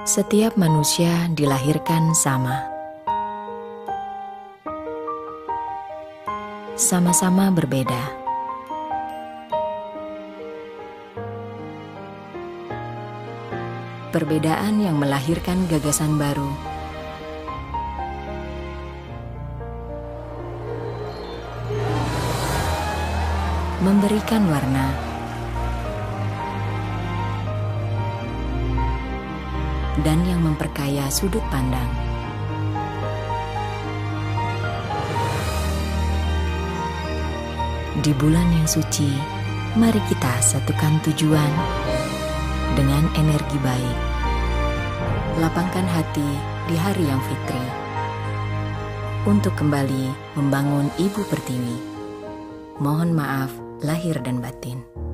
Setiap manusia dilahirkan sama. Sama-sama berbeda. Perbedaan yang melahirkan gagasan baru. Memberikan warna. Dan yang memperkaya sudut pandang. Di bulan yang suci, mari kita satukan tujuan dengan energi baik. Lapangkan hati di hari yang fitri untuk kembali membangun Ibu Pertiwi. Mohon maaf lahir dan batin.